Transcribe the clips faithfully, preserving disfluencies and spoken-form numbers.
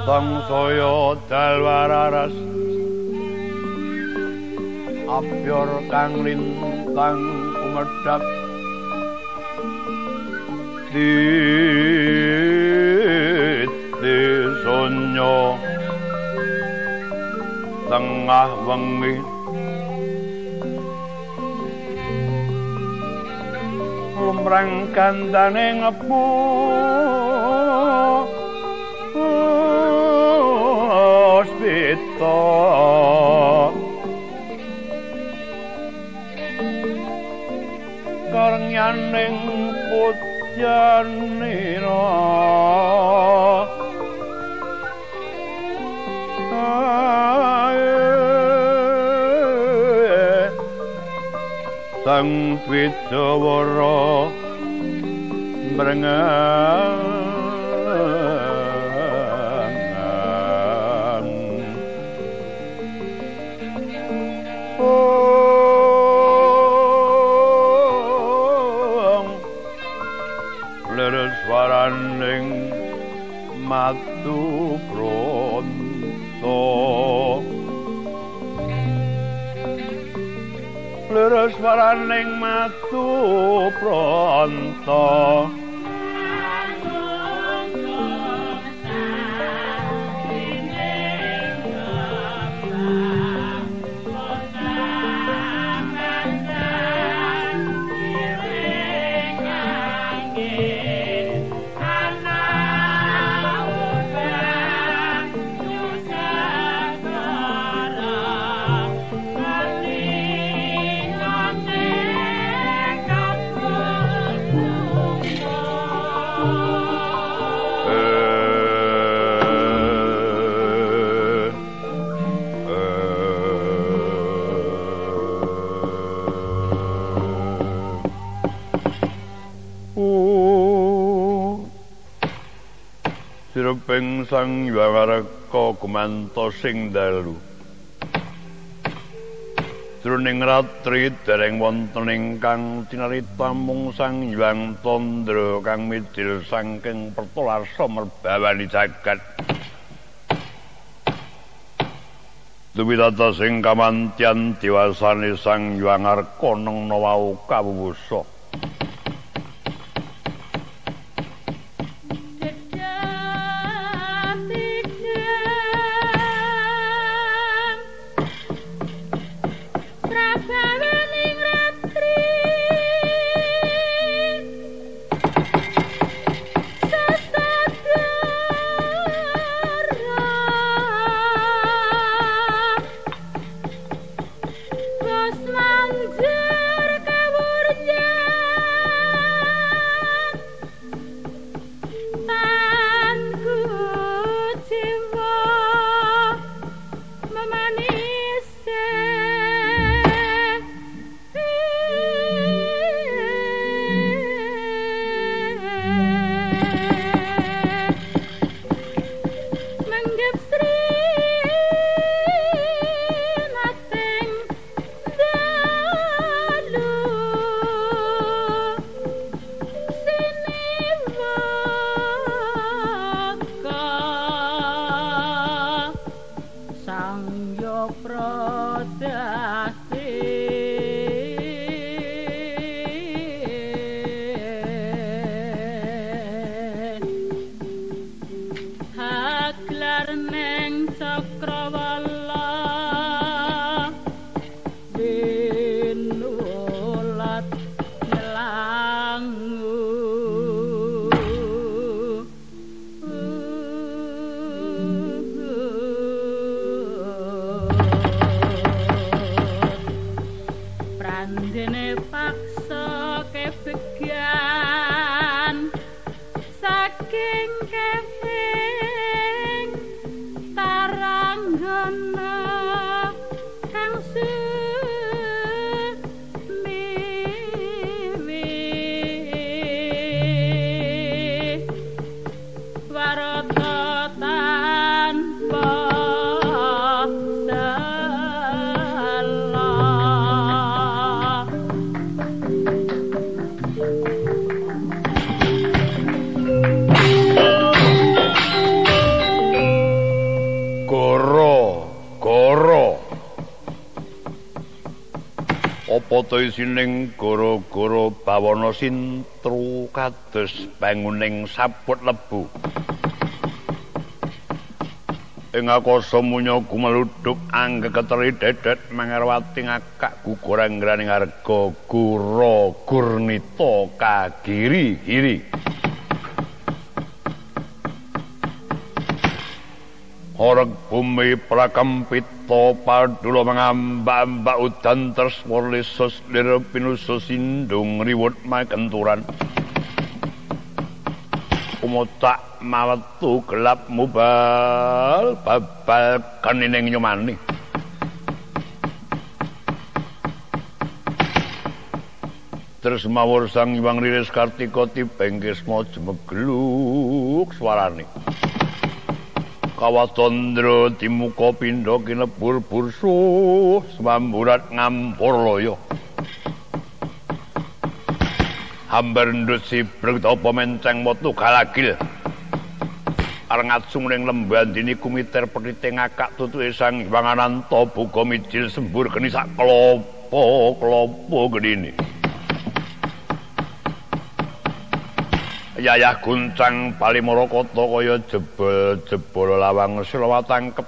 Tangsaya dalwararas Abyor kang lintang kumedhap Disonya tengah wengi lumrang kandhane ngepu Spita karnyaning putyanira sang Widawara mrengang swaraning matu pronto leres swaraning matu pronto Siruping sang Hyang Kumanta sing dalu jroning ratri dereng wonten ingkang cinarita mung sang Hyang Tandra kang midil saking pertolarsa merbawani jagat duwidata sing kamantyan diwasani sang Hyang Arkanana wau kawuwusa goro goro apa to isining goro-goro bawana sintru kados banguning saput lebu ing akasa munya gumeludhuk anggeketeri dedet mangarwati ngakak guguranggraning harga gura gurnita kagiri-giri Oreg bumi prakempita padula mangamba-amba udan treswar lesus lir pinusus sindung riwut makenturan umutak maletu gelap mubal babal kanining nyemani terus mawur sang Hyang Riris Kartika tibengkisma jemegluk swarane Kawatandra timuka pindha kinebur bursuh semamburat ngampur loya hambar ndut sibreg tapa menceng metu galagil areng atsung ning lembandini kumiter petite ngakak tutuke sang Hyang Ananta buka mijil sembur geni sak klopo-klopo gedine Yayah guncang palimara kata kaya jebol-jebol lawang silawa tangkep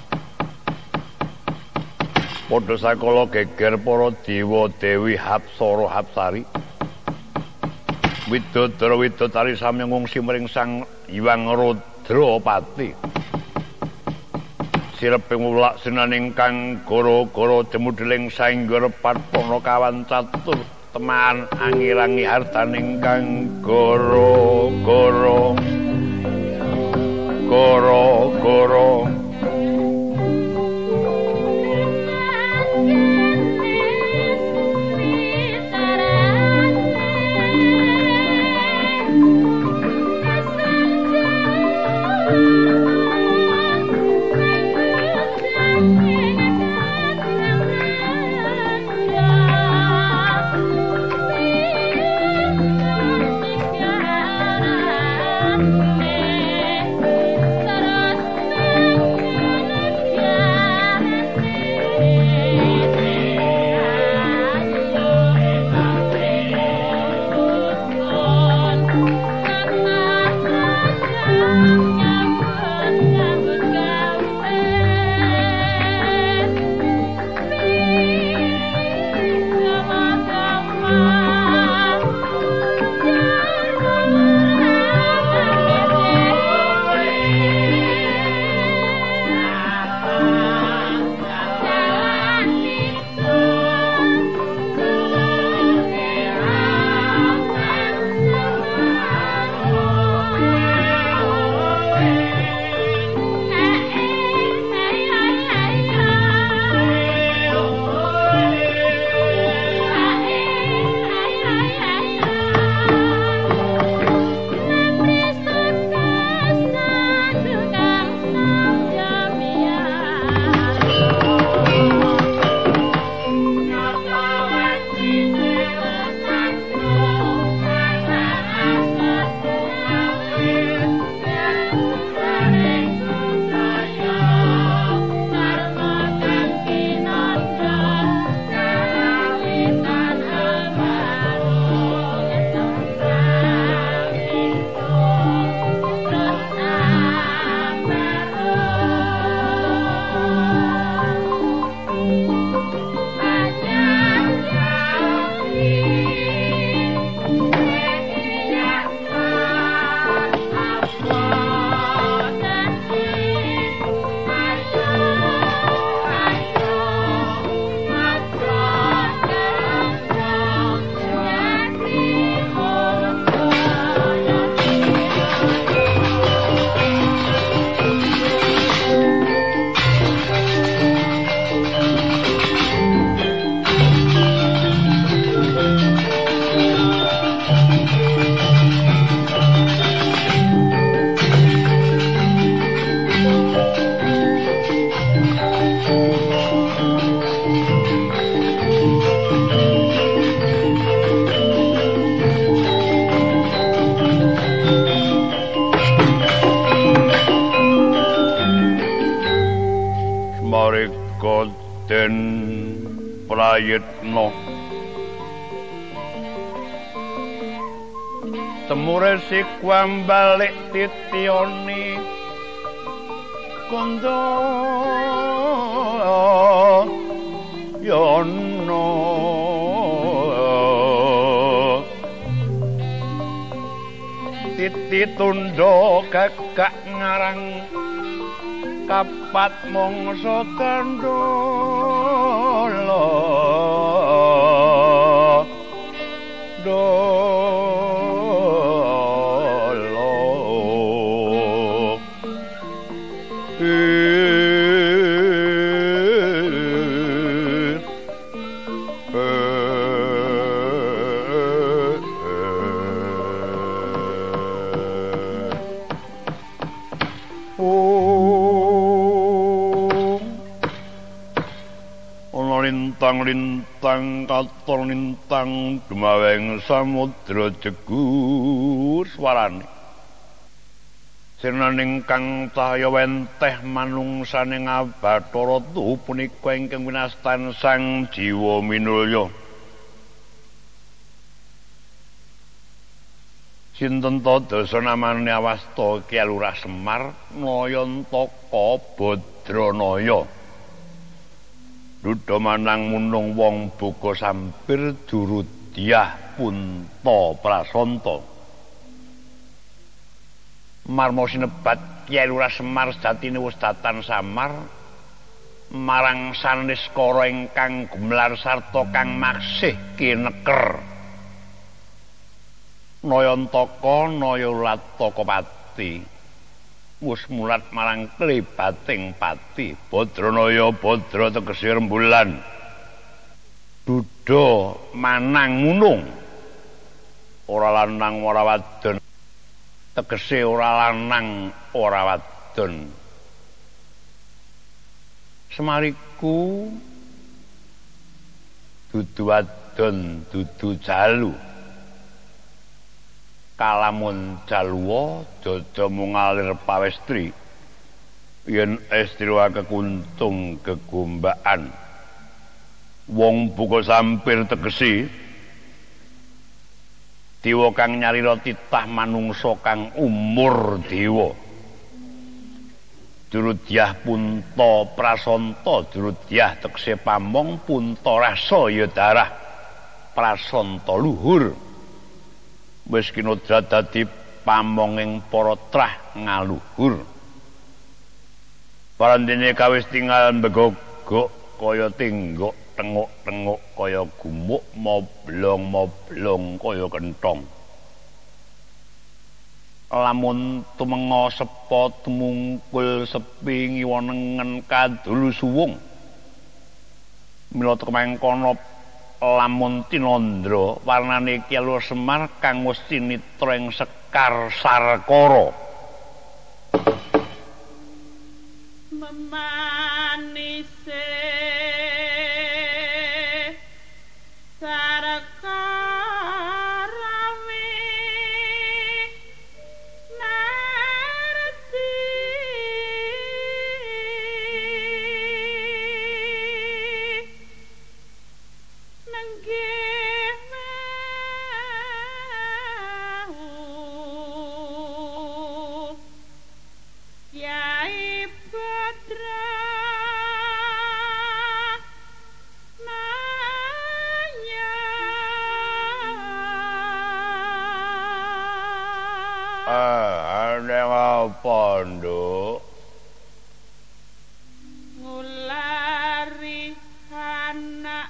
padha sakala geger para dewa dewi Hapsara Hapsari Widodara Widodari sami ngungsi mring sang Hyang Rudrapati sireping ulak sinaning kang goro-goro jemudeling saengga repat pana kawan catur teman angirangi hartaning kang goro-goro goro-goro marika den prayitna temure sikwam balik titioni kondo yono titi tundo kakak ngarang kapat mongso kandolo dolo lintang-lintang katon lintang dumaweng samudra jegur swarane sirnaning kang cahya wenteh manungsaning Bathara tuhu punika ingkang winastan sang jiwa minulya sinten ta dasa namane Awasta Ki Lurah Semar Nayantaka Badranaya Duda manang munung wong buka sampir Durudyah Punta Prasanta marma sinebat Kyai Lurah Semar sejatine wis datan samar marang Saniskara ingkang gumelar sarta kang maksih kineker Nayantaka Nayalataka wis mulat marang klebating pati Badranaya Badra tegese rembulan Duda manang munung ora lanang ora wadon tegese ora lanang ora wadon Semariku dudu wadon dudu jalu kalamun jaluwa dada mung alir pawestri yen estriwa kekuntung gegombaan wong buka sampir tegesi dewa kang nyarira titah manungsa kang umur dewa Durudyah Punta Prasanta Durudyah tegese pamong punta rasa ya darah prasanta luhur wis kinodrat dadi pamonging para trah ngaluhur parandene kawis tinggal begogok kaya tinggok tenguk-tenguk kaya gumuk moblong-moblong kaya kenthong lamun tumenga sepa tumungkul sepi ngiwonengen kadulu suwung mila kemangkono lamun tinandra warnane Kyai Lurah Semar kang wis tinitra ing Sekar Sarkara memanise Sarkarawi narti Pondok ngulari anak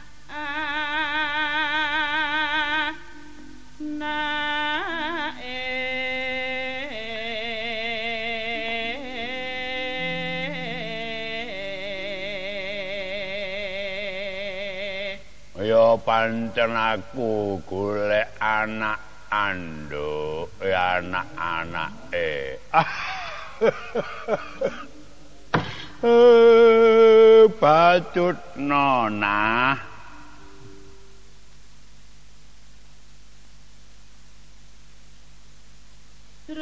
nae ya pancen aku golek anak anduk ya anak-anake eh bacut nona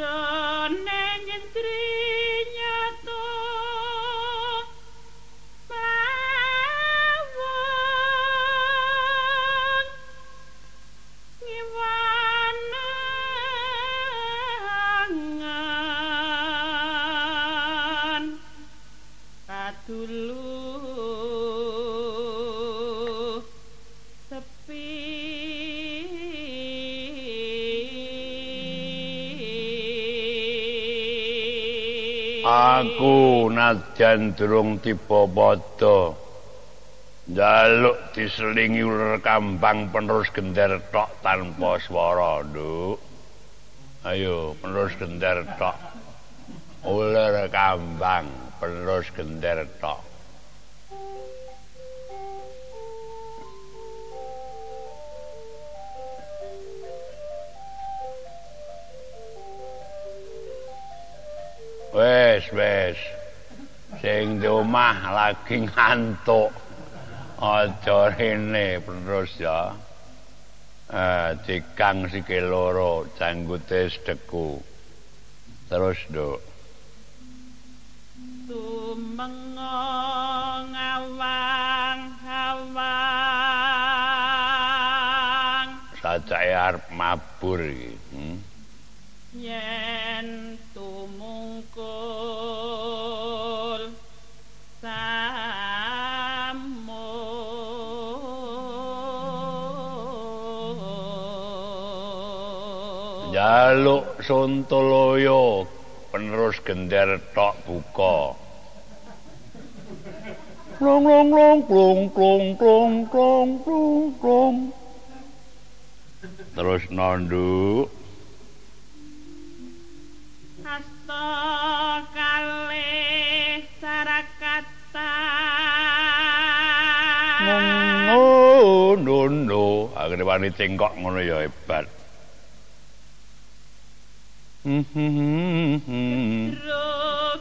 drone nyentri nyato Aku nadyan durung tiba padha njaluk diselingi uler kambang penerus gender tok tanpa swara, Nduk. Ayo penerus gender tok. Uler kambang penerus gender tok. Wes, wes. Sing di omah lagi ngantuk. Aja rene terus ya. Eh, dikang sikil loro, janggute sedeku. Terus, Nduk. Tumengong awang-awang. Sajake arep mabur iki. Hmm? Yen tumungkul samun Jaluk Sontoloyo penerus gender tok buka. Plong plong plong plong plong plong plong plong plong. Terus nanduk. Hasta kalih sarakatan. No no no, akhire wani cengkok ngono ya hebat. Druk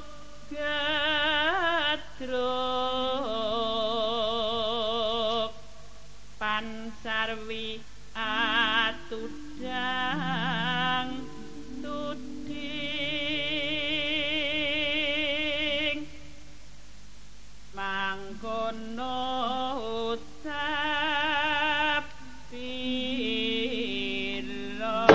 gadruk pansarwi atudang tuding mangkono ucap pila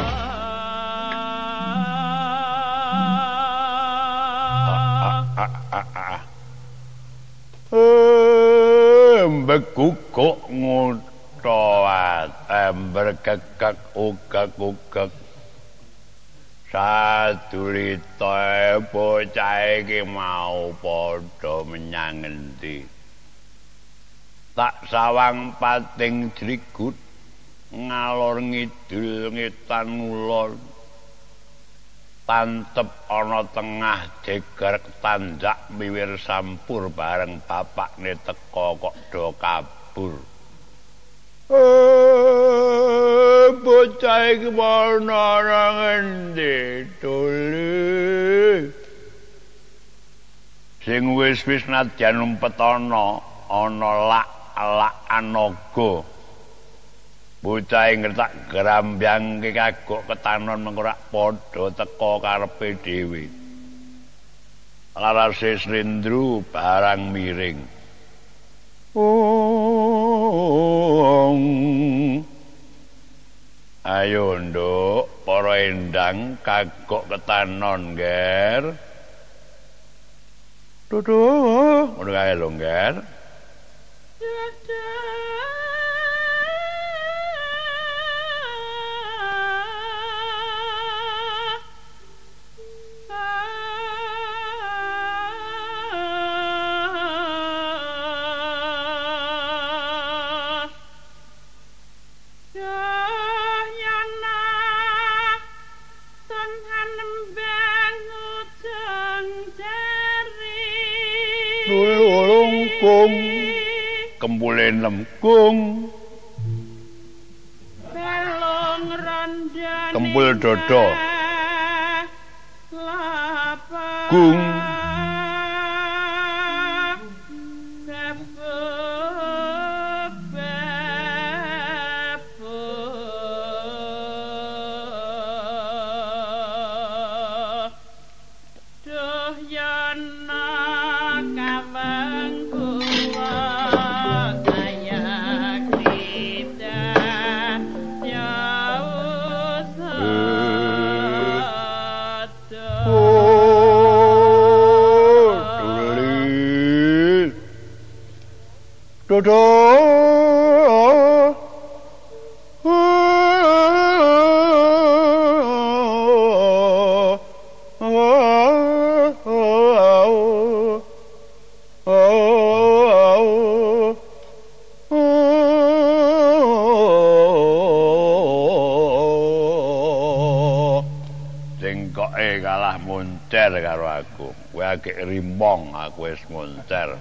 Begukuk ngutoat ember kekek ukek ukek sadurita bocah iki mau padha menyang endi tak sawang pating jrigut ngalor ngidul ngetan ngulon tantep ana tengah jeger tanjak miwir sampur bareng bapakne teka kok do kabur. Eh bocah iki ana nang endi tole. Sing wis-wis nadyan umpet ana ana lak-lak anaga. Bocah ngertak grambyang ki kagok ketanon mengko rak padha teka karepe dhewe. Larase Srindru barang miring. Oh. Ayo Nduk, para endang kagok ketanon, Nger. Duduh, ngono kae lho, Nger. Kung kembule lemkung belong randane kembul dodo kung Dodo kowe kalah moncer karo aku. Kowe agek rimbong, aku wis moncer.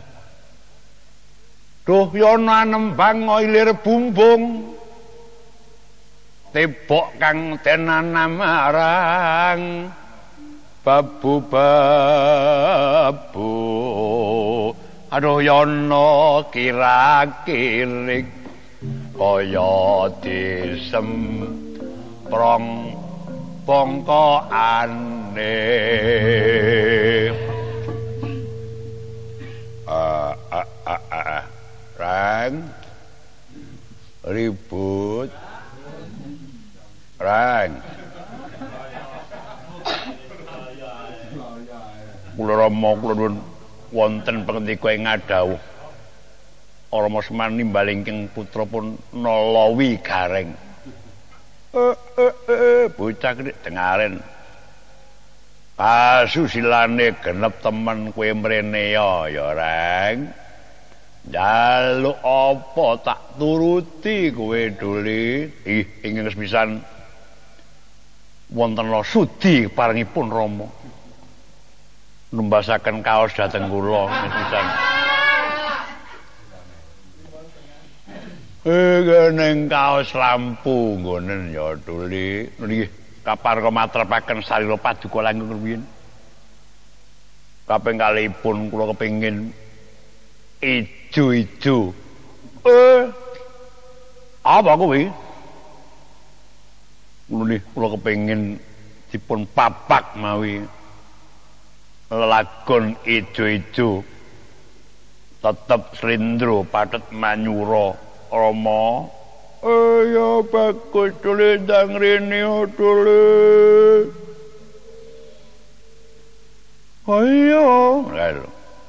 Duh yana nembang ilir bumbung. Tebok kang tenan marang babu babu. Aduh yana kira-kirik kaya disemprong bongkokane. Ah ah ah ah. Rang ribut. Rang. Kula Rama kula nuwun wonten pangandika ing ngadhawuh. Rama Semar nimbaling ing putra pun nalawi gareng. Eh eh eh bocah kene dengaren. Kasusilane genep temen kowe mrene ya ya Rang. Jaluk apa tak turuti kowe Duli. Ih ingin sepisan wonten lo sudi parengipun Rama. Numbasaken kaos dhateng kula sepisan. Eh neng kaos lampu nggonen ya Duli. Nggih kaparka matrepaken sarira paduka langkung rumiyin. Kaping kalihipun kula kepengin ijo-ijo. Eh. Apa kuwi? Kula kula kepengin dipun papak mawi lelagon ijo-ijo. Tetep slendro pathet manyura Rama. Eh ya bagus Duli ndang rene Duli. Ayo. Lha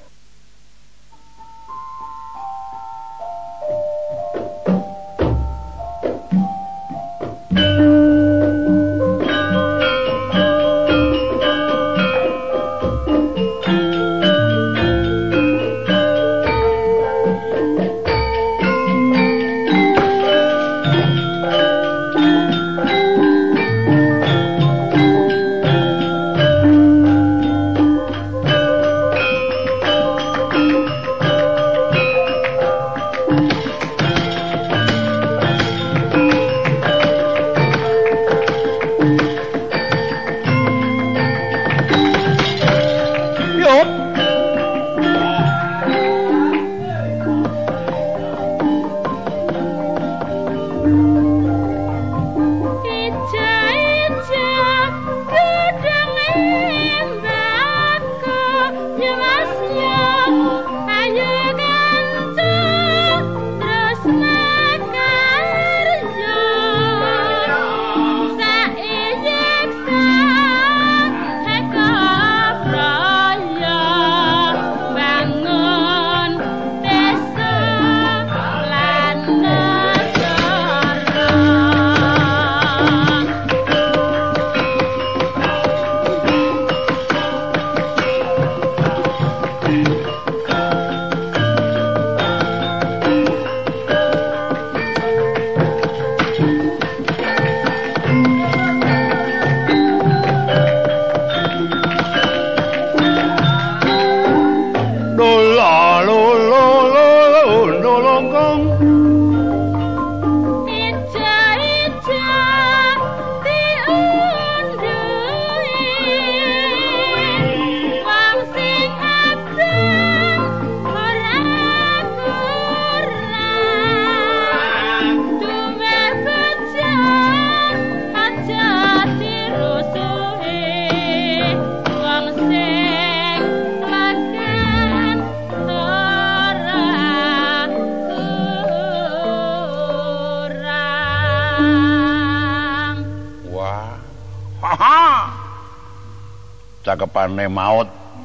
cakepane maut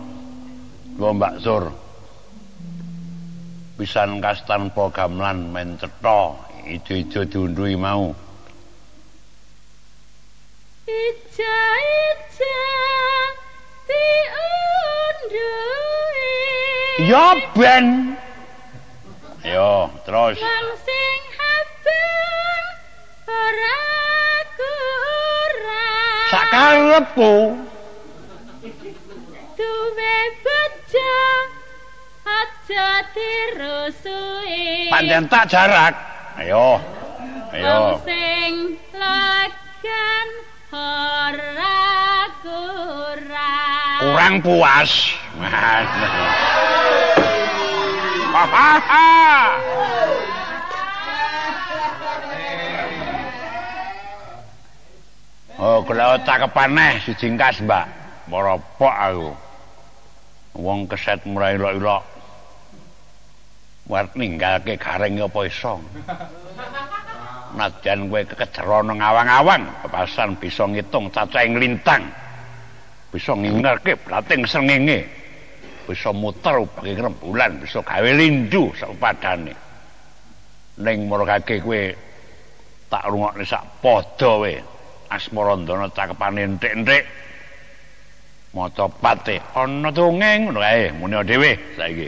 Mbak Sur pisan kas tanpa gamelan men cetha ijo-ijo diundhuhi mau ijo-ijo diundhuhi ya ben yo terus wong sing habang ora kurang sakarepku aja aja dirusui. Pancen tak jarak. Ayo. Ayo. Wong sing lagan ora kurang. Kurang puas. Oh, kula cakepaneh siji kas, Mbak. Meropok aku. Wong keset murai ilok-ilok. War ninggalke gareng apa iso. Nadyan kowe kekejer ana ngawang-awang, pepasan bisa ngitung cacahing lintang. Bisa ngingerke blating srengenge. Bisa muter ubake rembulan, bisa gawe lindu sapadane. Ning marake kowe tak rungokne sak padha wae. Asmarandana cakepane enthik-enthik. Maca pate ana dongeng ngono kae, muni dhewe saiki.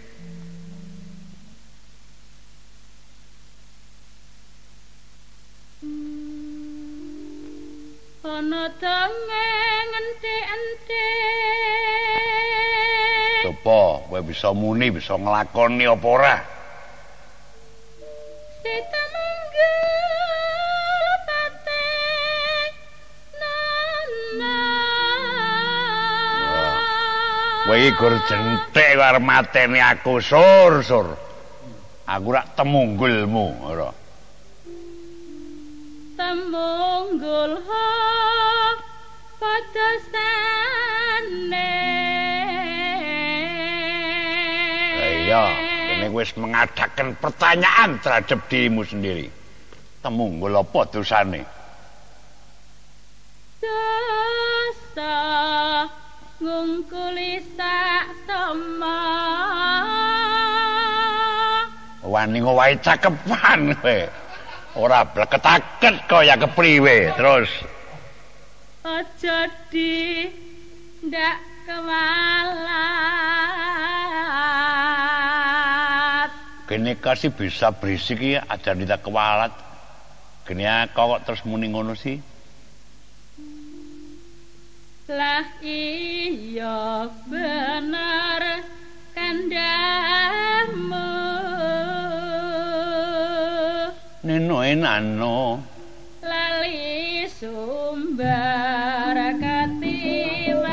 Ana dongeng enthik-enthik. Coba kowe bisa muni, bisa nglakoni apa ora? Sita manggil pate nana. Kowe iki gur jenthik karo mateni aku sur-sur. Aku rak temunggulmu, ora. Temunggul ho padha sane. Iya, ini wis mengadakan pertanyaan terhadap dirimu sendiri. Temunggul apa dosane? Dosa ngungkuli sak sama. Wani ngowahi cakepan kowe. Ora bleketaket kaya kepriwe terus. Aja di ndak kewalat. Kene kasih bisa berisik ya aja tidak kewalat. Gene kok terus muni ngono sih? Lah iya bener kandhamu. Neno enano Lali sumber katiwasan.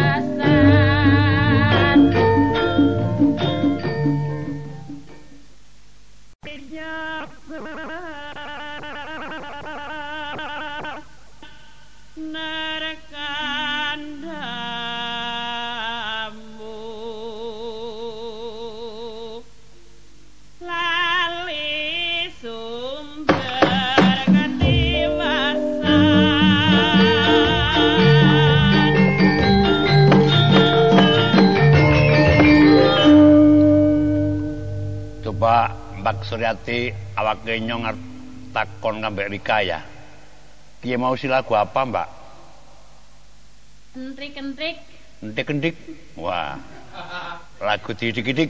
Coba Mbak Suryati awake nyong arep takon ngambek Rika ya. Piye mau si lagu apa, Mbak? Entrik-entrik. Entik-entik. Wah. Lagu didik-didik.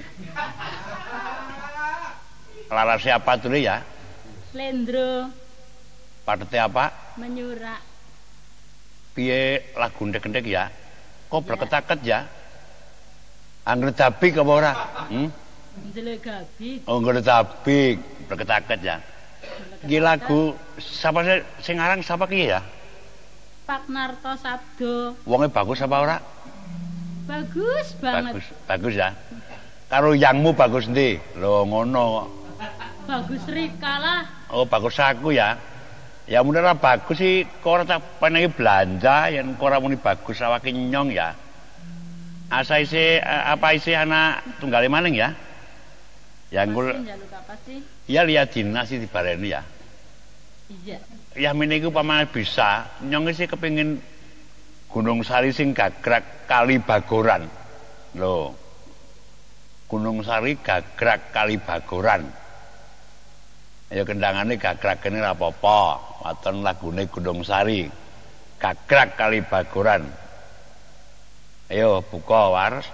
Lara siapa dulu ya? Slendro. Padete apa? Menyurak. Piye lagu entik-entik ya? Kok berketaket ya? Angger dabik apa ora? Hmm? Jelegabik. Oh, angger dabik, berketaket ya. Iki lagu siapa sih sing aran siapa ki ya? Pak Narto Sabdo. Wonge bagus apa ora? Bagus banget. Bagus, bagus ya. Karo yangmu bagus ndi? Lho ngono. Bagus Rika lah. Oh, bagus aku ya. Ya mun ora bagus sih kok ora tak peneki belanja yen kok ora muni bagus awake nyong ya. Asa isi apa isi anak tunggale maning ya? Yang kul apa sih? Ya lihat dinas sih dibareni ya. Iya. Ya meniku pamane bisa, nyong sih kepengin Gunung Sari sing gagrak kali Bagoran. Lho. Gunung Sari gagrak kali Bagoran. Ya kendangane gagrak kene ora apa-apa. Waton lagune Gunung Sari. Gagrak kali Bagoran. Ayo buka waras.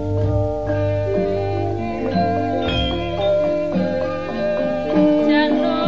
Jalur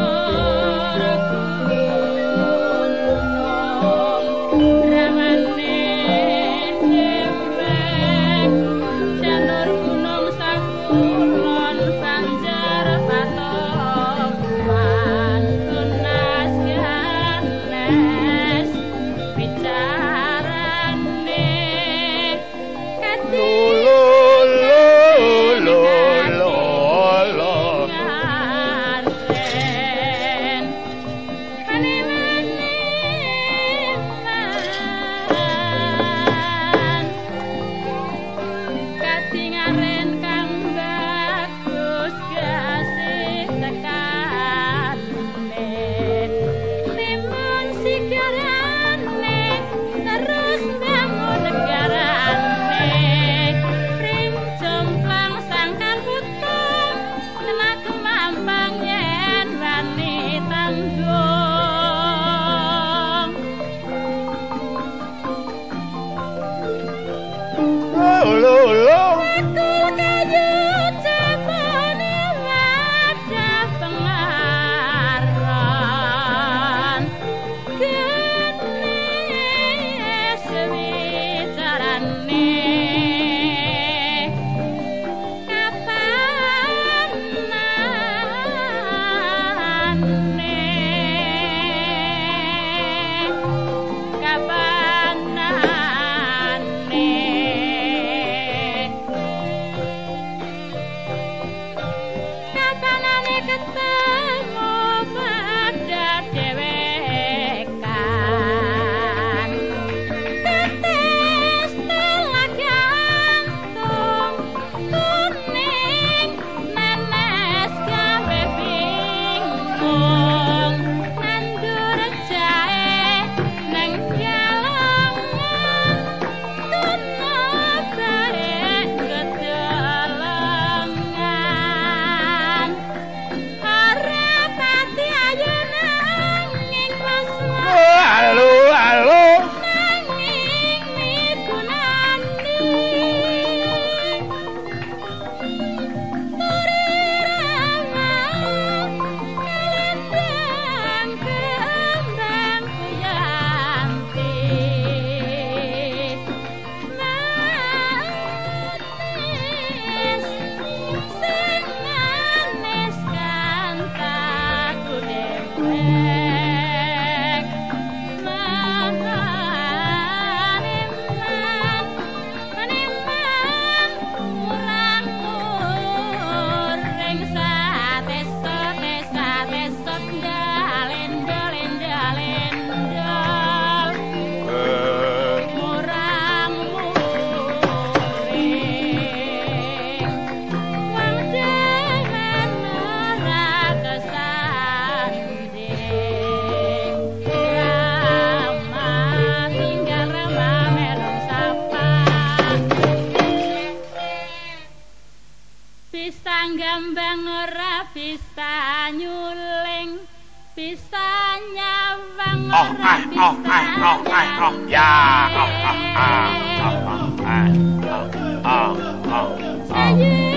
oh ah oh ah oh ah oh ya oh ah ah oh ah oh oh oh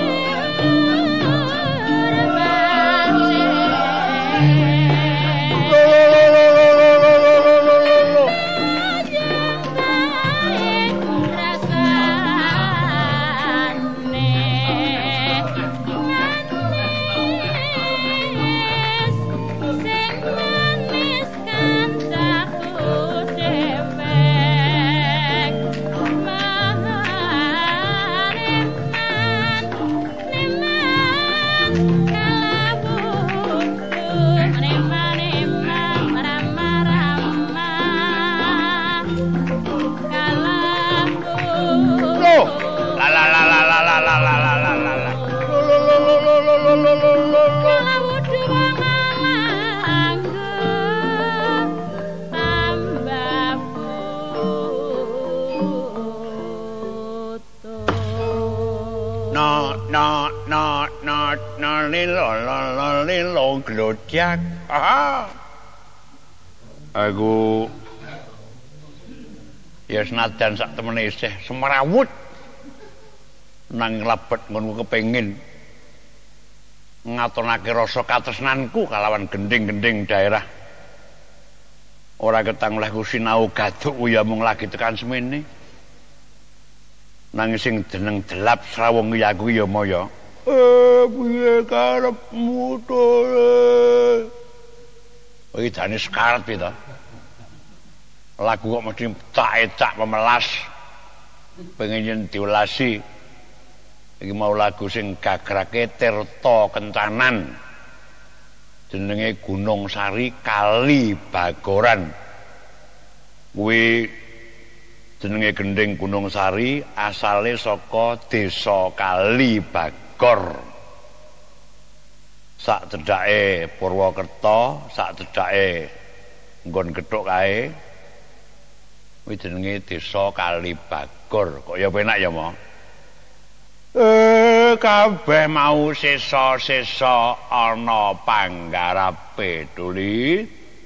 glojak. Ah. Aku ya senajan sak temene isih semrawut nang labet ngono kepengin ngatonake rasa katresnanku kalawan gending-gending daerah. Ora ketang oleh ku sinau gaduk ya mung lagi tekan semene. Nang sing jeneng delap srawung ya aku ya maya. Eh piye karepmu to? Iki jane sekarat piye to? Lagu kok mesti cak-cak pemelas. Pengen yen diulasi. Iki mau lagu sing gagrake Tirta Kencanan. Jenenge Gunung Sari Kali Bagoran. Kuwi jenenge gending Gunung Sari asale saka Desa Kali Bagor. Sak cedhake Purwokerto, sak cedhake nggon Gethuk kae. Kuwi jenenge Desa Kali Bagor. Kok ya penak ya, Mo? Eh kabeh mau sesa-sesa ana panggarape tuli.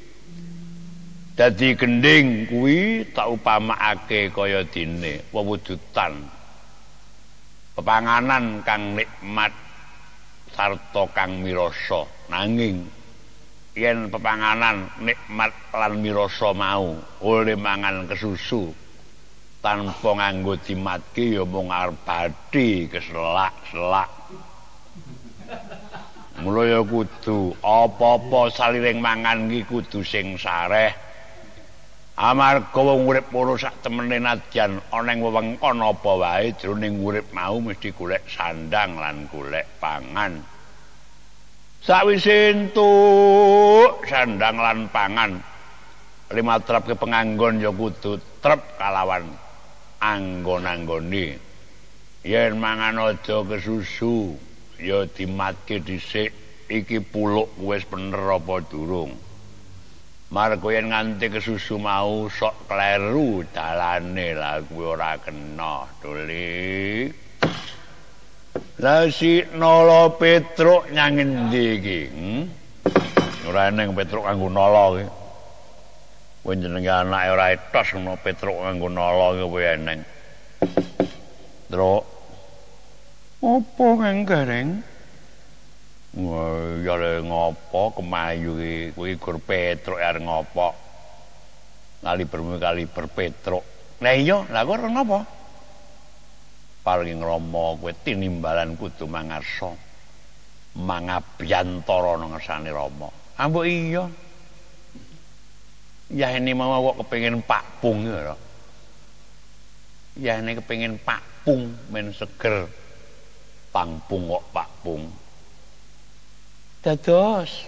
Dadi gending kuwi tak upamakake kaya dene wewujudan pepanganan kang nikmat sarta kang mirasa. Nanging yen pepanganan nikmat lan mirasa mau oleh mangan kesusu tanpa nganggo dimatke ya mung arep bathi keselak-selak. Mula ya kudu apa-apa saliring mangan iki kudu sing sareh. Amarga wong urip ora sak temene nadyan ana ing wewengkon apa wae jroning urip mau mesti golek sandang lan golek pangan. Sawise entuk sandang lan pangan, limatrapke penganggon ya kudu trep kalawan anggon-anggone. Yen mangan aja kesusu, ya dimatke dhisik iki puluk wis bener apa durung. Margo yen nganti kesusu mau sok kleru dalane lah kuwi ora kena, Tuli. Lah si nala Petruk nyang endi iki? Hmm? Ora eneng Petruk kanggo nala iki. Kowe jenenge anake ora etos ngono Petruk kanggo nala iki kowe eneng. Truk. Apa kang gareng? Wah, ya le ngopo kemayu iki kuwi gur Petruk arep ngopo? Kali bermu kali berpetruk. Lah iya, lah kok ora napa? Paling Rama kowe tinimbalan kudu mangarsa. Mangabyantara nang ngersane Rama. Ambok iya. Ya ini mau kok kepengin pakpung ya. Ya ini kepengin pakpung men seger. Pangpung kok pakpung. Dados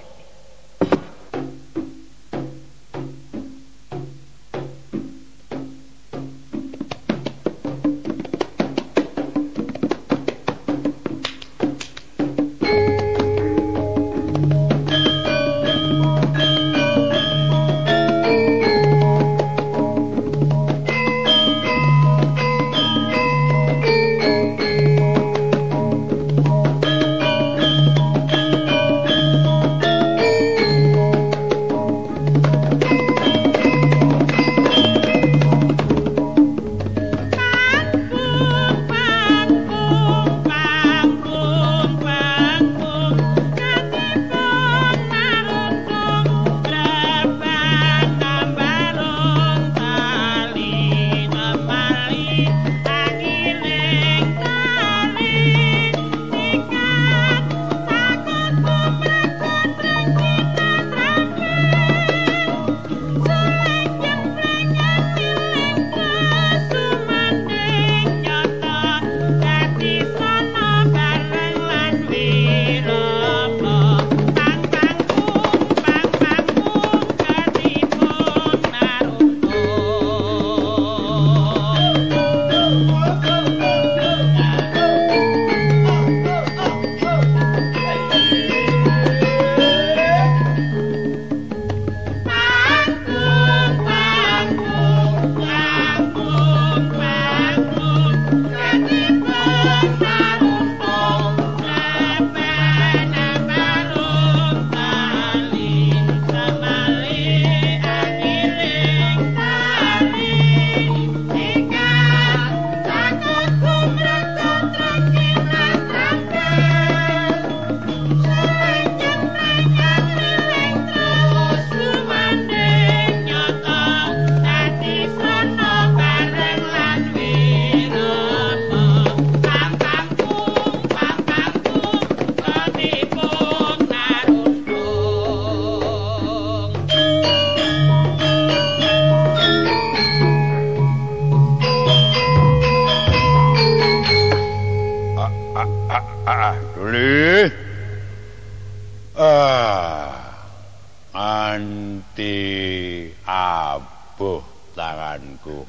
abuh tanganku.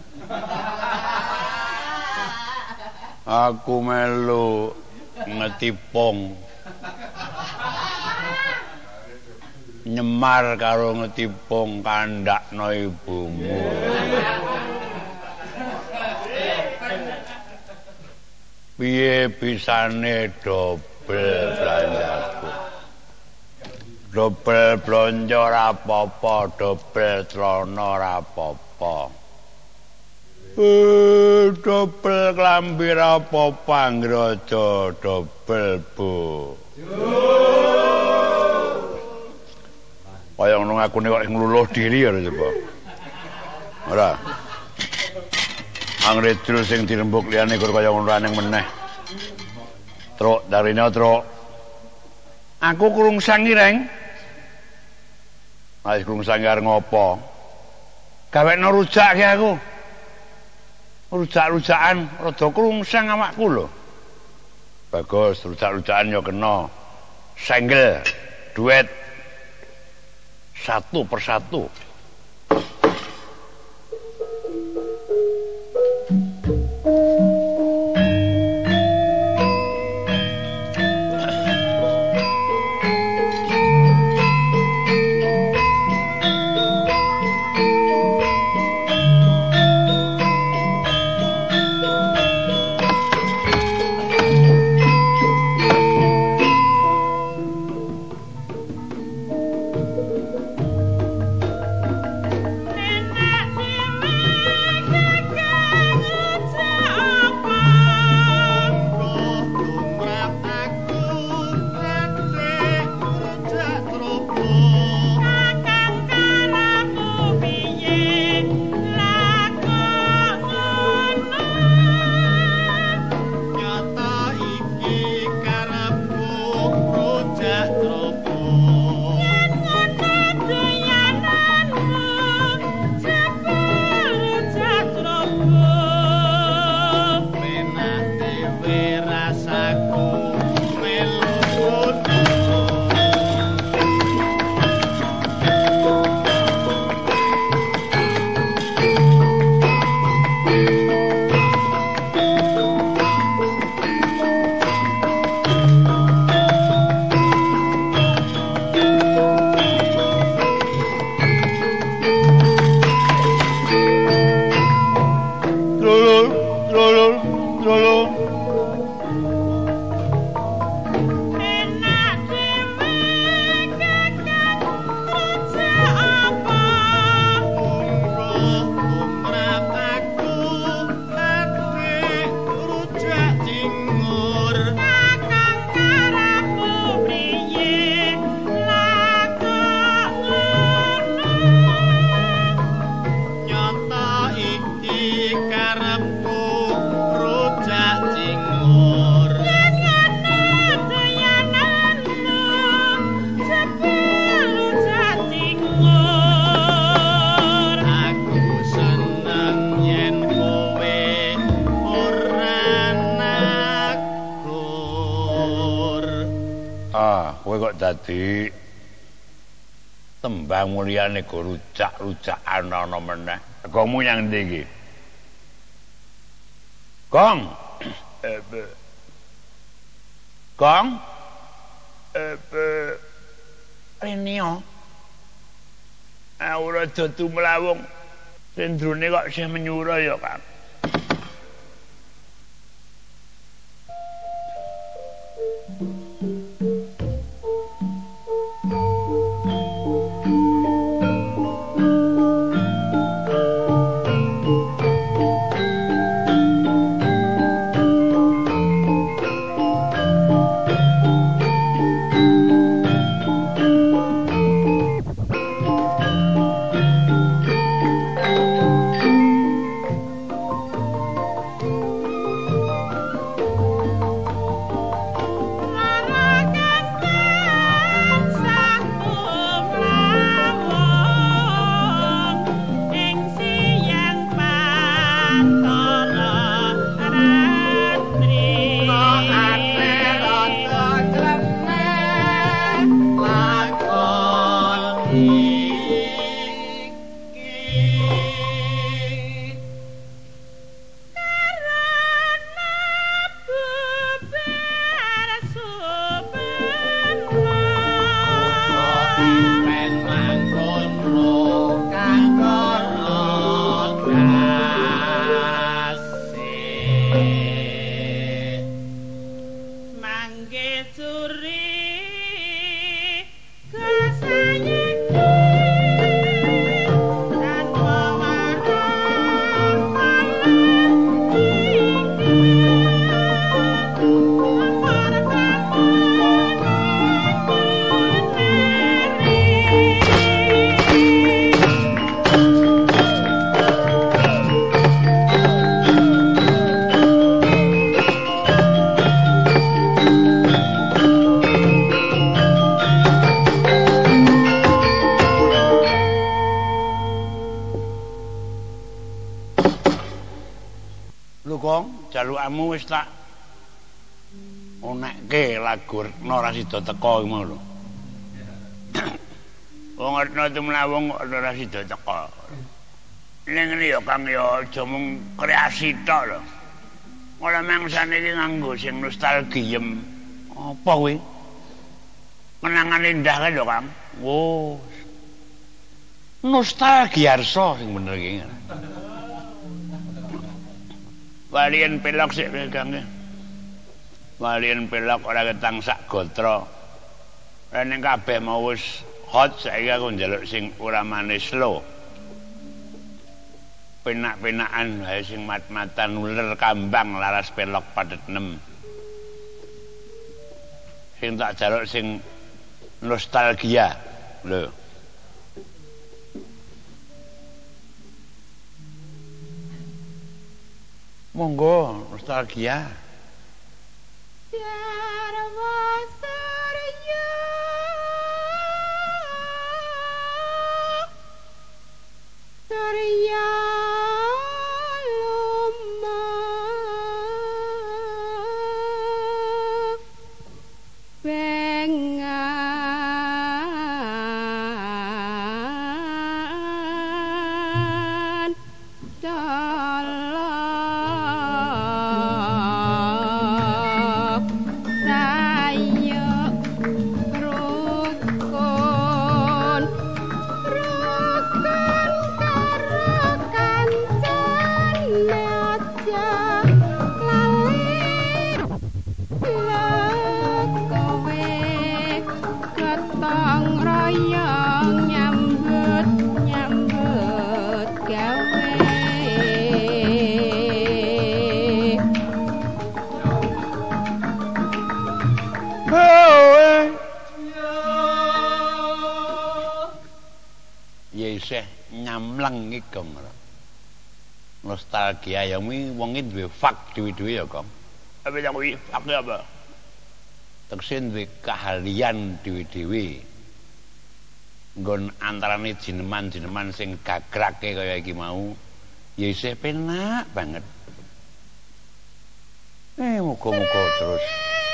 Aku melu ngetipung nyemar karo ngetipung kandakno ibumu. Piye bisane dobel belanjaku? Dobel blonjo ora apa-apa, dobel celana ora apa-apa. Eh, dobel klambi ora apa-apa, Angraja, dobel Bu. Kaya ngono ngakune kok ngluluh diri ya coba. Ora. Angredul sing dirembuk liyane kur kaya ngono aneh meneh. Truk darine truk. Aku krungsang ireng. Wis krungsang arep ngopo? Gawekno rujak ki aku. Rujak-rujakan rada krungsang awakku lho. Bagus, rujak-rujakan yo kena. Senggel, duet. Satu persatu. Dadi tembang mulyane go rujak-rujakan ana meneh. Gongmu yang ndi iki? Gong. Eh, Gong. Eh, Renio. Ah ora dadu mlawung. Sendrone kok sih menyura ya, Kang. Lho Kong, jalukamu wis tak onekke lagu Retno ra sida teka ngono lho. Wong Retno tumlawung kok ora sida teka. Ning ngene ya Kang ya aja mung kreasi tok lho. Ora mangsane iki nganggo sing nostalgiem. Apa kuwi? Kenangan indah kan lho Kang. Wo. Nostalgiarso sing bener iki. Walian pelok sik Kang. Walian pelok ora ketang sak gotra. Lah ning kabeh mau wis hot saiki aku njaluk sing ora manis slow. Penak-penakan wae sing mat-matan uler kambang laras pelok padet nem. Sing tak jaluk sing nostalgia lho. Monggo nostalgia. Nyamlang iki Kong. Nostalgia ya mi wong iki duwe fak dhewe-dhewe ya Kong. Apa ya kuwi fak apa? Tegese duwe keahlian dhewe-dhewe. Nggon antarane jineman-jineman sing gagrake kaya iki mau ya isih penak banget. Eh muga-muga terus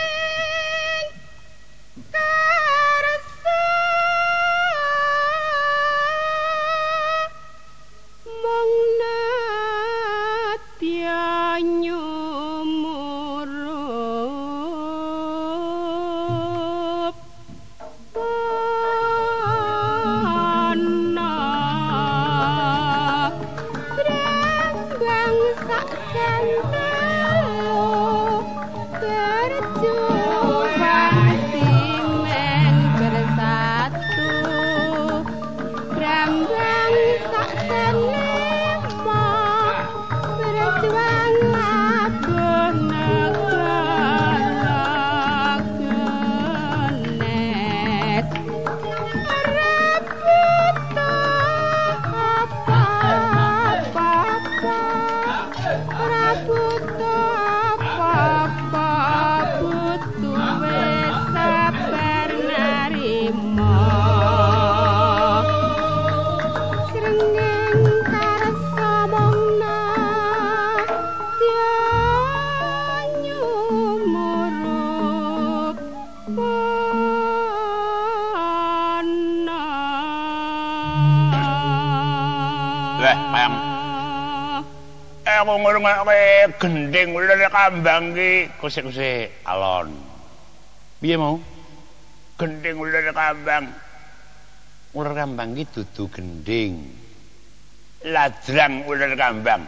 ngurung-ngurung gending ular kambang ki kusik-kusik alon. Piye mau? Gending ular kambang. Ular kambang ki dudu gending. Ladrang ular kambang.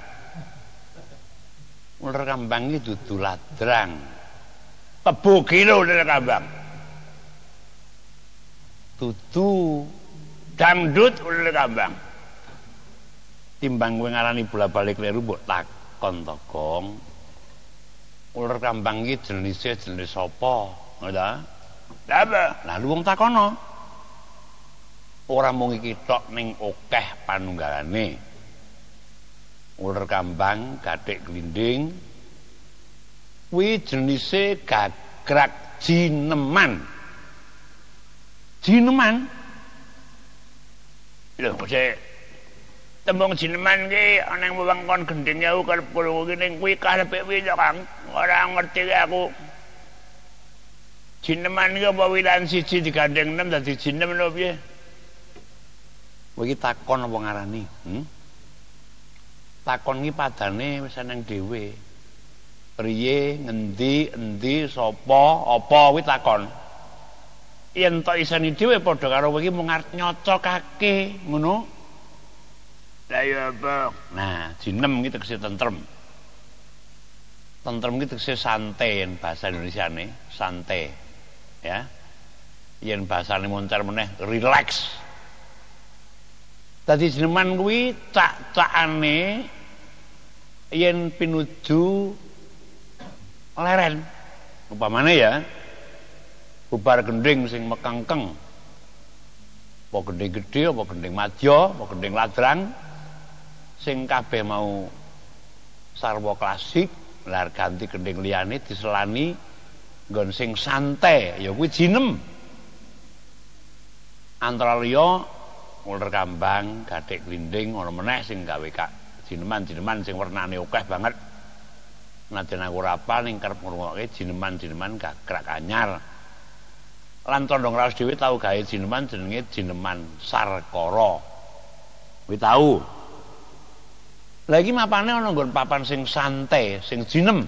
Ular kambang ki dudu ladrang. Kebo kilo ular kambang. Dudu dangdut ular kambang. Timbang kowe ngarani bola-balik kleru mbok takon to Gong. Ular kambang iki jenise jenis sapa? Ngono ta? Lah apa? Lah wong takono. Ora mung iki tok ning akeh panunggalane. Ular kambang gathik glinding kuwi jenise gagrak jineman. Jineman? Lho, kok tembung jineman ki ana ing wewengkon Gendhing Yawu karep kula kene kuwi karepe piye to Kang? Ora ngerti ki aku. Jineman ki apa wilan siji digandeng enam dadi jinem lho piye? Kowe iki takon apa ngarani? Hmm? Takon ki padane wis nang dhewe. Priye, ngendi, endi, sapa, apa kuwi takon. Yen tok iseni dhewe padha karo kowe iki mung arep nyocokake, ngono. Lah ya apa? Nah, jinem iki tegese tentrem. Tentrem iki tegese santai yen bahasa Indonesiane, santai. Ya. Yen bahasane moncer meneh relax. Dadi jineman kuwi cak-cakane yen pinuju leren. Upamane ya bubar gending sing mekengkeng. Apa gending gedhe, apa gending madya, apa gending ladrang sing kabeh mau sarwa klasik, lar ganti gending liyane diselani nggon sing santai ya kuwi jinem. Antara liya uler kambang, gathik glinding, ana meneh sing gawe kak jineman-jineman sing wernane akeh banget. Najan aku ora apal ning kerep ngrungokke jineman-jineman gagrak anyar. Lan Condong Raos dhewe tau gawe jineman jenenge jineman Sarkara. Kuwi tau. Lah iki mapane ana nggon papan sing santai, sing jinem.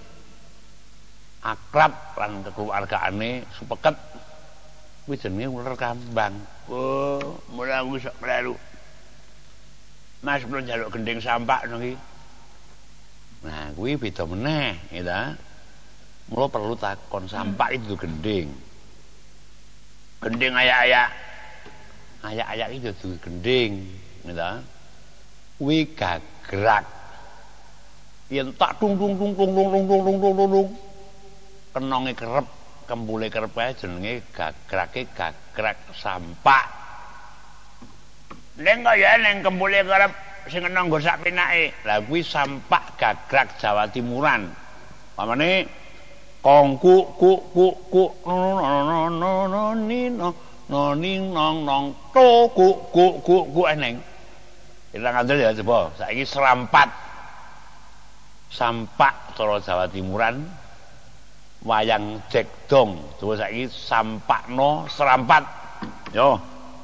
Akrab lan kekeluargaane supeket. Kuwi jenenge uler kambang. Oh, mulai aku sok mlalu. Mas belum njaluk gending sampak niki. Nah, kuwi beda meneh, ya ta. Mula perlu takon sampak itu gending. Gending ayak-ayak. Ayak-ayak itu dudu gending, ya ta. Kuwi gagrak. Yen tak tung tung tung tung tung tung tung tung tung tung. Kenonge kerep, kembule kerep ae jenenge gagrake gagrak sampak. Ning kok ya ning kembule kerep sing ana nggo sak pinake. Lah kuwi sampak gagrak Jawa Timuran. Pamane kongku ku ku ku no no no no ni no no ning nong nong to ku ku ku ku eneng. Kita ngandel ya coba. Saiki serampat. Sampak cara Jawa Timuran wayang jegdong. Coba saiki sampakno serampat. Yo.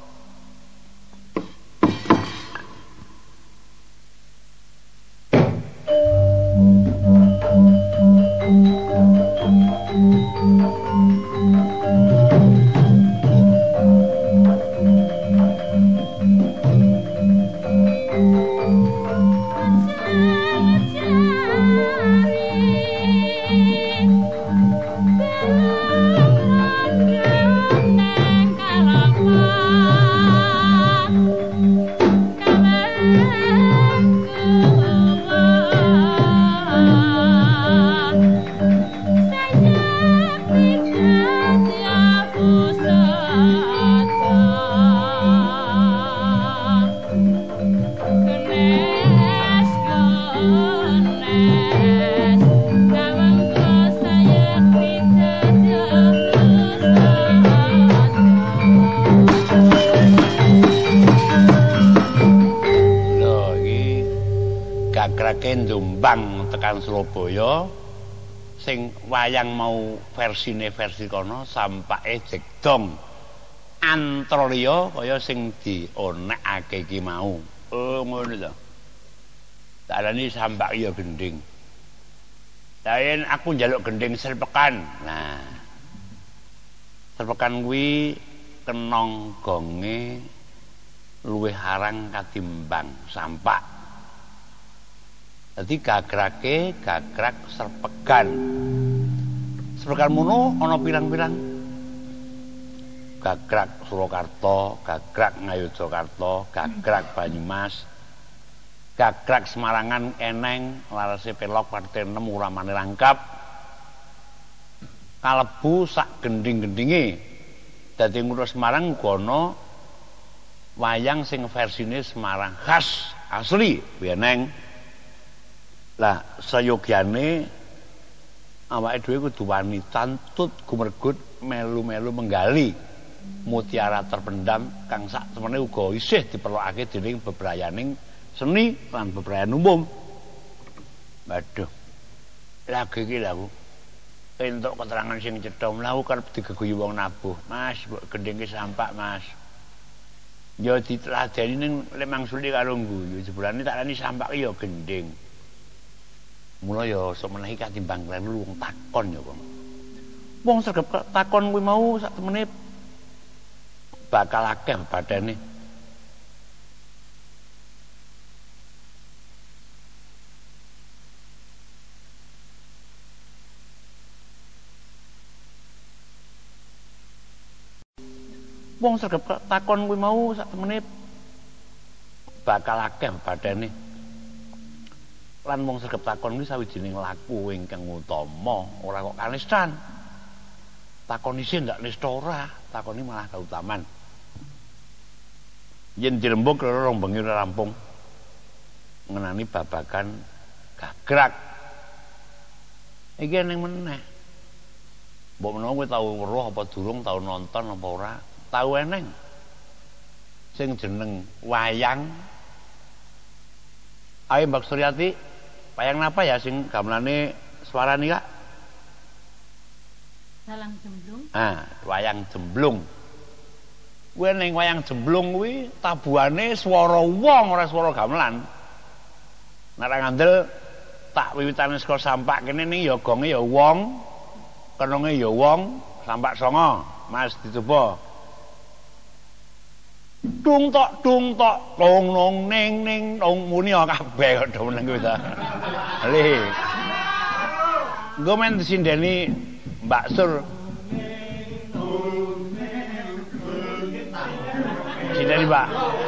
Jombang tekan Surabaya sing wayang mau versine versi kono sampake jegdong antara liya kaya sing dionekake iki mau. Oh ngono to. Darani sampak ya gending. Lain aku njaluk gending serpekan. Nah. Serpekan kuwi kenong gonge luwih harang katimbang sampak. Dadi gagrake gagrak serpekan. Serpekan mono ana pirang-pirang. Gagrak Surakarta, gagrak Ngayogyakarta, gagrak Banyumas, gagrak Semarangan eneng, larase pelok parte enam uramane rangkap. Kalebu sak gending-gendinge. Dadi ngono Semarang uga ana wayang sing versine Semarang khas asli eneng. Lah sayogyane awake dhewe kudu wani tantut gumergut melu-melu menggali mutiara terpendam kang sak temene uga isih diperlokake dening bebrayaning seni lan bebrayan umum. Waduh. Lagi iki lho aku. Entuk keterangan sing cetha mlaku karep digeguyu wong nabuh. Mas, mbok gendheng ki sampak, Mas. Ya ditladeni ning lek mangsuli karo guyu. Jebulane tak rani sampak ya gendheng. Mula ya sok menehi katimbang klelu wong takon ya, Wong. Wong sregep takon kuwi mau sak temene bakal akeh badane. Wong sregep takon kuwi mau sak temene bakal akeh badane. Lan wong sregep takon kuwi sawijining laku ingkang utama, ora kok kanistan. Takon isih ndak nista ora, takoni malah kautaman. Yen dirembug karo rong bengi ora rampung. Ngenani babagan gagrak. Iki ning meneh. Mbok menawa kowe tau weruh apa durung tau nonton apa ora? Tau eneng sing jeneng wayang. Ayo Mbak Suryati, wayang napa ya sing gamelane suarane Kak? Dalang Jemblung. Ah, wayang Jemblung. Kuwi ning wayang Jemblung kuwi tabuhane swara wong ora swara gamelan. Nek ra ngandel tak wiwitane saka sampak kene ning ya gonge ya wong, kenonge ya wong, sampak songo. Mas dicoba. Dung tok dung tok long nong ning ning nong muni kabeh kok do meneng kuwi ta. Lih. Nggo men disindeni Mbak Sur. Sindeni, Pak.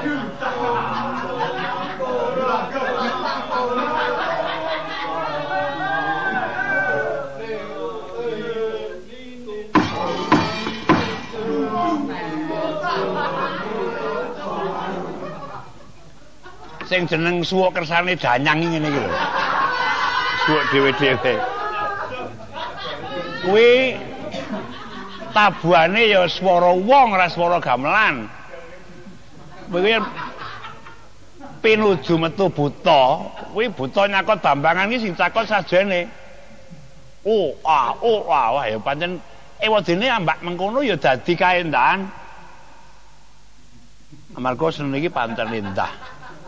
Sing jeneng suwuk kersane danyang ngene iki lho. Suwuk dhewe-dhewe. Kuwi tabuhane ya swara wong ora swara gamelan. Kuwi pinuju metu buta, kuwi buta nyakot bambangan iki sing cakot sajene. Oh, ah, oh, ah, wah ya pancen ewadene ambak mengkono ya dadi kaendahan. Amarga seni iki pancen endah.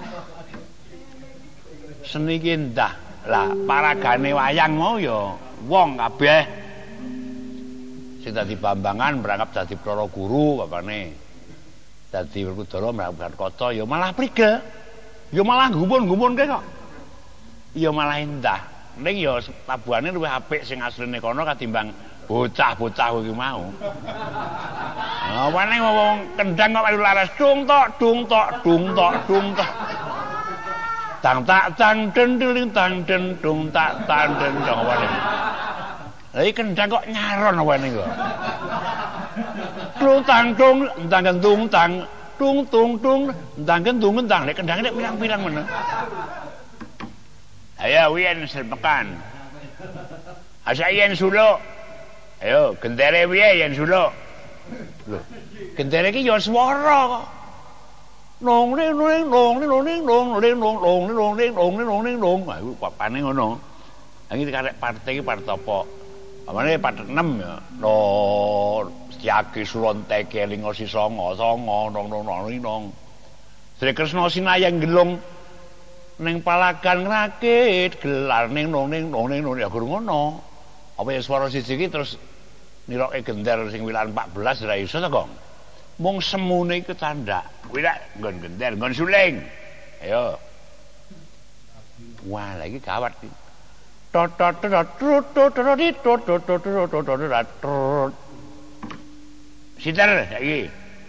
Seni ki endah. Lah paragane wayang mau ya wong kabeh. Sing dadi bambangan merangkap dadi para guru bapane. Dadi Werkudara merangkap kaca ya malah prigel. Ya malah gumun-gumunke kok. Ya malah endah. Ning ya tabuhane luwih apik sing asline kono katimbang bocah-bocah kuwi mau. Nah, wane wong kendang kok melu laras dung tok dung tok dung tok dung tok. Tang tak tang den den tang den dung tak tang den dong wane. Lah iki kendang kok nyaron wane kok. Dung tang dung tang dung tang dung dung dung tang dung tang nek kendang nek pirang-pirang men. Ayo wiyen selpekan. Asa yen suluk. Ayo gendere piye yen suluk? Lho, gendere iki ya swara kok. Nong ning nong nong nong ning nong ning nong nong nong ning nong nong ning nong. Ah iku papane ngono. Ha iki karek parte iki parte apa? Amane parte enam ya. No Setyaki Suronteke Linga Sisanga Sanga nong nong nong ning nong. Sri Kresna sinayang gelung ning palagan rakit gelar ning nong ning nong ning nong ya guru ngono. Apa ya swara siji iki terus niroke gender sing wilan empat belas ora iso to, Kong. Mung semune iku candak. Kuwi lek nggon gender, nggon suling. Ayo. Wah, lagi gawat iki. Tot tot tot tot tot tot tot tot tot. Siter iki.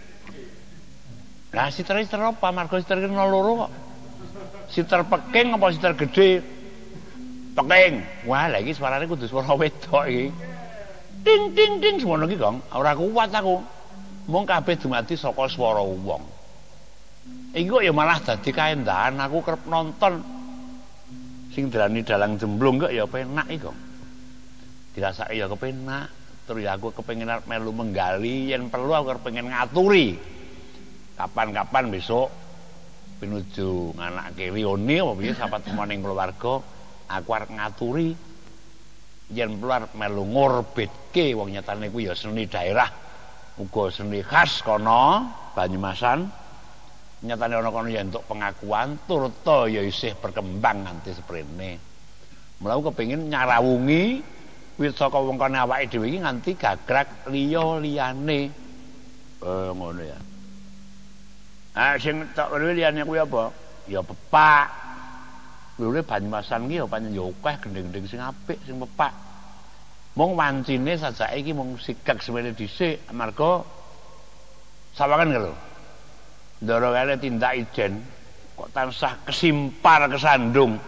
Lah siter siter apa? Margo siter kena loro kok. Siter peking apa siter gede? Peking. Wah, lagi suarane kudu swara wedok iki. Ding ding ding semono iki, Kong. Ora kuat aku. Mung kabeh dumadi saka swara wong. Iki kok ya malah dadi kaendahan aku kerep nonton sing drani dalang jemblung kok ya penak iki, Kong. Dirasake ya kepenak, terus ya aku kepengin melu menggali yen perlu aku kepengin ngaturi. Kapan-kapan besok pinuju nganake Rione apa piye sapat temening keluarga aku arep ngaturi yen keluar melu ngorbitke wong nyatane kuwi ya seni daerah uga seni khas kono Banyumasan nyatane ana kono ya entuk pengakuan turta ya isih berkembang nganti seprene mula aku kepengin nyarawungi wit saka wengkone awake dhewe iki nganti gagrak liya-liyane eh ngono ya ah sing tak liyane kuwi apa ya pepak lho Banyumasan iki ya pancen ya akeh gendeng-gendeng sing apik sing pepak mung wancine sajake iki mung sikek semene dhisik amarga sawangan lho ndara kene tindak ijen kok tansah kesimpar kesandung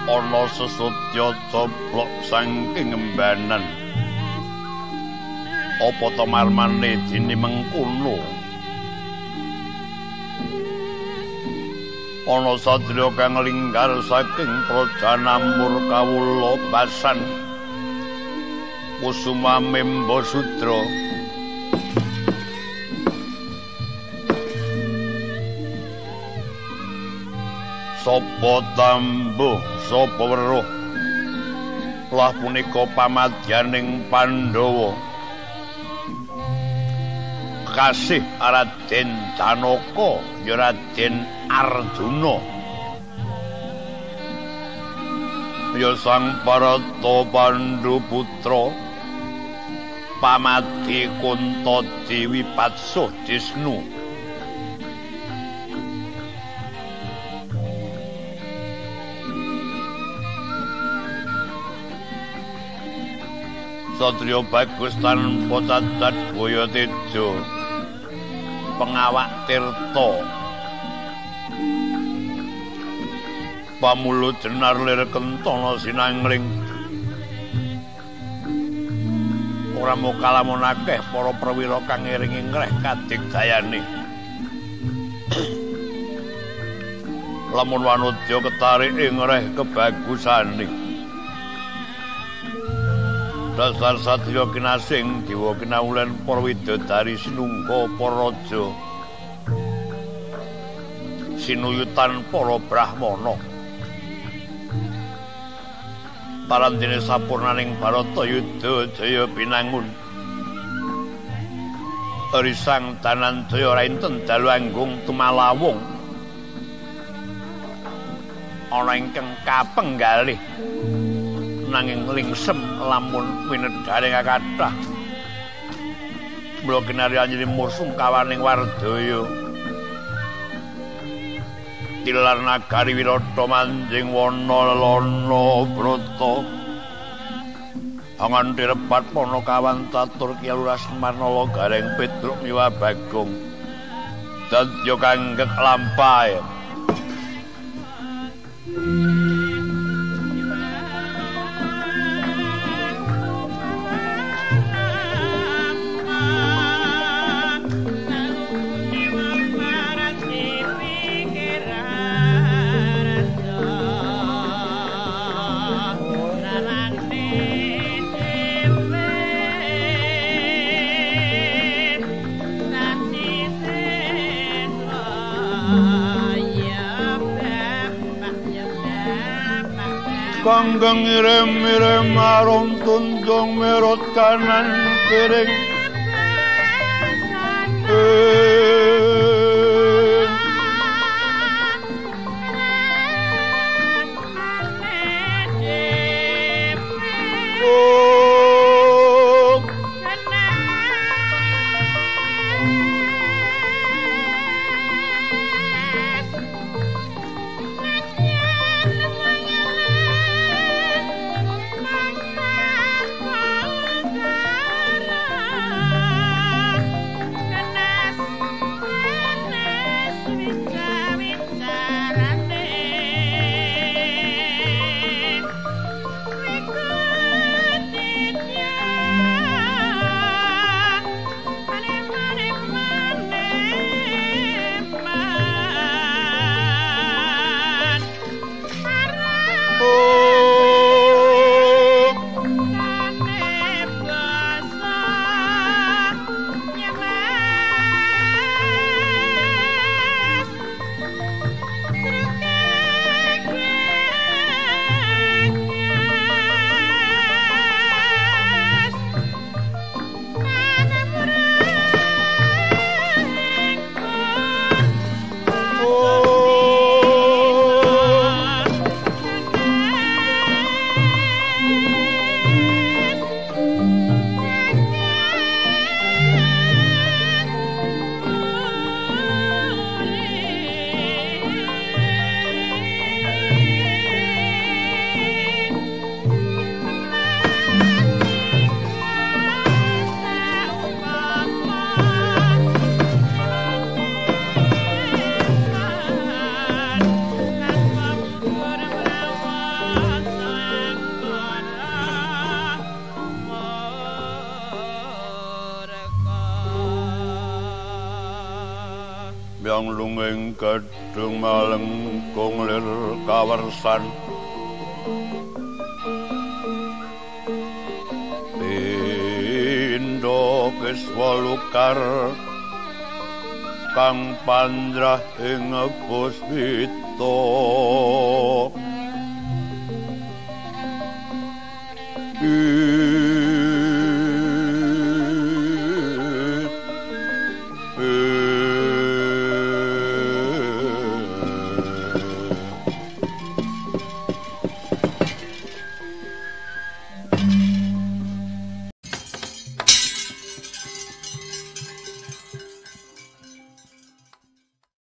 ana sesutya coplok saking embanan apa to marmane dini mengkono ana sadya kang linggar saking prajanamur kawula basan Kusuma Memba Sudra sapa tambuh sapa weruh lah punika pamadyaning Pandhawa kasih Raden Janaka ya Raden Arjuna ya sang Parata Pandhu putra pamati Kunta Dewi Patsuh Disnu Satrio bagus tanpa cacat boyo tejo pengawak tirta pamulu jenar lir kentana sinangling ora mung kalamun akeh para perwira kang ngiringi ngreh kadigdayane lamun wanudya ketarik ing ngreh kebagusane dasar satya kinasing dewa kinaulen para widodari sinungga para raja sinuyutan para brahmana parandene sapurnaning Baratayuda jaya pinangun risang Danandaya ora enten dalu anggung tumalawung ana ingkang kapenggalih nanging lingsem lamun winedhare kathah mula kinarya anjene mursung kawaning Wardaya tilar nagari Wirata manjing wana lana brata angan direpat pono kawan tatur kialuras manala gareng Petruk miwa Bagong dadya kanggek lampahe kanggang irem-irem arum tunjung merot kanan kering yang lunging gedung malengkung lir kawersan Pindo keswalukar kang pandrah ing puspita